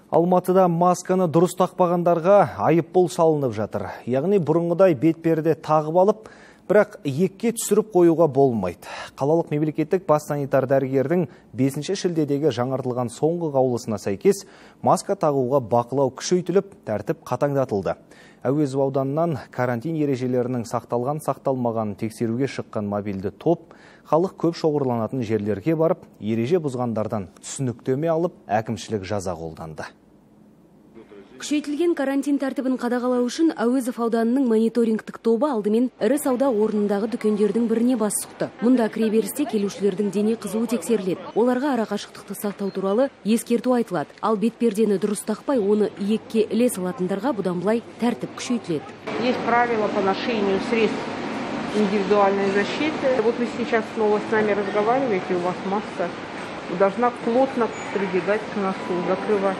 Алматыда масканы дұрыс тақпағандарға айыппұл салынып жатыр. Яғни бұрынғыдай бетперде тағып алып, бірақ екке түсіріп қоюға болмайды. Қалалық мемлекеттік бас санитар дәрігердің 5 шілдедегі жаңартылған соңғы қаулысына сәйкес маска тағуға бақылау күшейтіліп, тәртіп қатаңдатылды. Әуезов ауданынан карантин ережелерінің сақталған-сақталмаған тексеруге шыққан мобильді топ халық көп шоғырланатын жерлерге барып, ереже бұзғандардан түсініктеме алып, әкімшілік жаза қолданды. Күшейтілген карантин тәртібін қадағалау үшін Әуезов ауданының мониторингтік тобы алдымен ірі сауда орнындағы дүкендердің біріне бас сұқты. Мұнда кіреберісте келушілердің дене қызуы тексеріледі. Оларға арақашықтықты сақтау туралы ескерту айтылады. Ал бетпердені дұрыс тақпай, оны иекке іле салатындарға бұдан былай тәртіп күшейтіледі. Есть правила по ношению средств индивидуальной защиты. Вот вы сейчас снова с нами разговариваете, у вас маска. Должна плотно прилегать к носу, закрывать.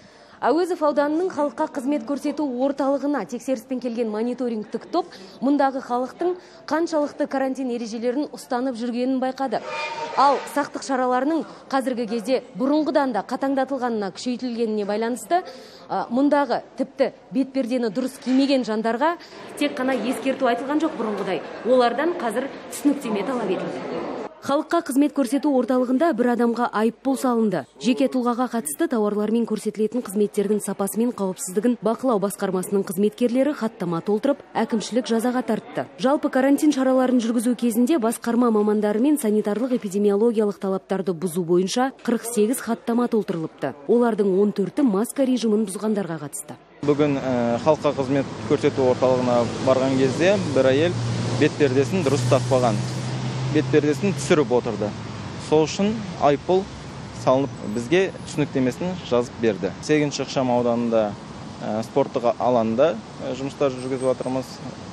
Әуезов ауданының халыққа қызмет көрсету орталығына тексеріспен келген мониторингтік топ мұндағы халықтың қаншалықты карантин ережелерін ұстанып жүргенін байқады. Ал сақтық шараларының қазіргі кезде бұрынғыдан да қатаңдатылғанына күшейтілгеніне байланысты мұндағы тіпті бетпердені дұрыс кимеген жандарға тек қана ескерту айтылған жоқ бұрынғыдай. Олардан қазір түсініктеме талап етілді. Халыққа қызмет көрсету орталығында бір адамға айыппұл салынды. Жеке тұлғаға қатысты тауарлармен көрсетілетін қызметтердің сапасы мен қауіпсіздігін бақылау басқармасының қызметкерлері хаттама толтырып, әкімшілік жазаға тартты. Жалпы карантин шараларын жүргізу кезінде басқарма мамандары мен санитарлық эпидемиологиялық талаптарды бұзу бойынша 48 хаттама толтырылыпты. Олардың 14-і маска режимін бұзғандарға қатысты. Бүгін халыққа қызмет көрсету орталығына барған кезде бір әйел бетпердесін дұрыс тақпаған. Бетпердесін түсіріп отырды. Сол үшін айыппұл салынып, бізге түсініктемесін жазып берді. 8-ші ықшам ауданында спорттық алаңда жұмыстар жүргізіп жатырмыз.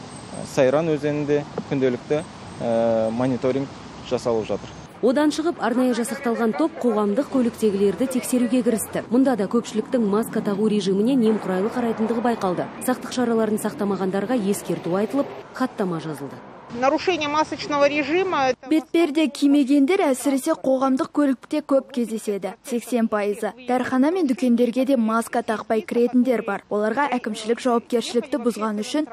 Сайран өзенінде күнделікті мониторинг жасалып жатыр. Одан шығып, арнайы жасақталған топ қоғамдық көліктегілерді тексеруге кірісті. Мұнда да көпшіліктің маска тағу режиміне немқұрайлы қарайтындығы байқалды. Сақтық шараларын сақтамағандарға ескерту айтылып, хаттама жазылды. Нарушение масочного режима. Бетперде кимегендер әсіресе қоғамдық көлікте көп кездеседі. 80%. Дәріхана мен дүкендерге де маска тақпай кіретіндер бар. Оларға әкімшілік жауапкершілікті бұзған үшін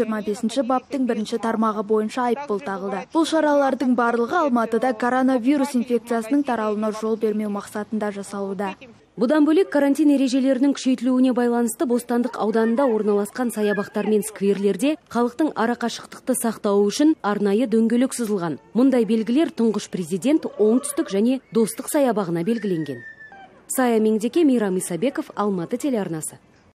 425 баптың 1-ші тармағы бойынша айыппұл тағылды. Бұл шаралардың барлығы Алматыда коронавирус инфекциясының таралуына жол бермеу мақсатында жасалуда. Бұдан бөлек карантин ережелерінің күшейтілуіне байланысты Бостандық ауданында орналасқан саябақтар мен скверлерде халықтың арақашықтықты сақтауы үшін арнайы дөңгелек сызылған. Мұндай белгілер тұңғыш президент Оңтүстік және Достық саябағына белгіленген. Сая Меңдеке, Мейрам Исабеков, Алматы телеарнасы.